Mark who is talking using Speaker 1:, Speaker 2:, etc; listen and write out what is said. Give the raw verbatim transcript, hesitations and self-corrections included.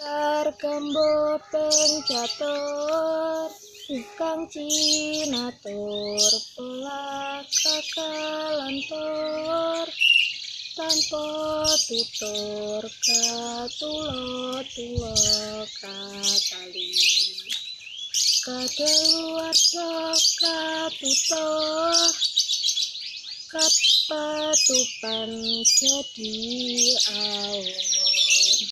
Speaker 1: Sargambo pencatur kang cinatur pelak kakalantur tanpa tutur katulo-tulo kakali kadaluwarsa katutuh kapatupan jadi awan.